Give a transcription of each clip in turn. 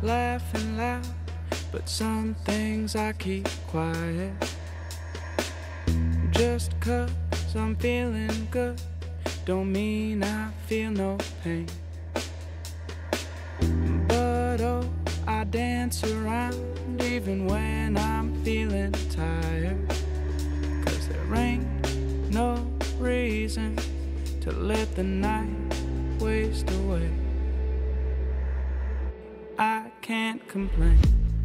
laughing loud, but some things I keep quiet. Just 'cause I'm feeling good don't mean I feel no pain. But oh, I dance around even when I'm feeling tired, 'cause there ain't no reason to let the night waste away. I can't complain.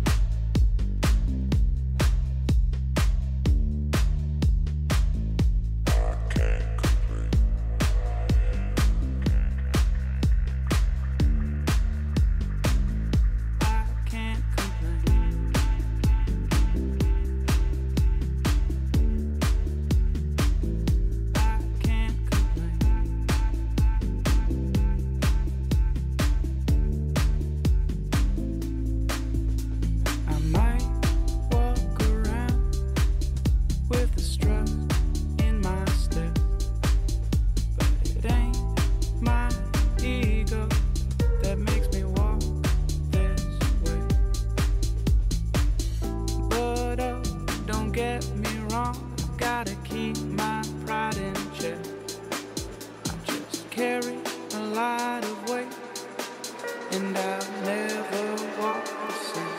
Get me wrong, gotta keep my pride in check. I just carry a lot of weight, and I'll never walk the same.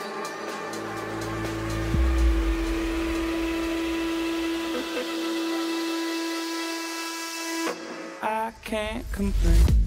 I can't complain.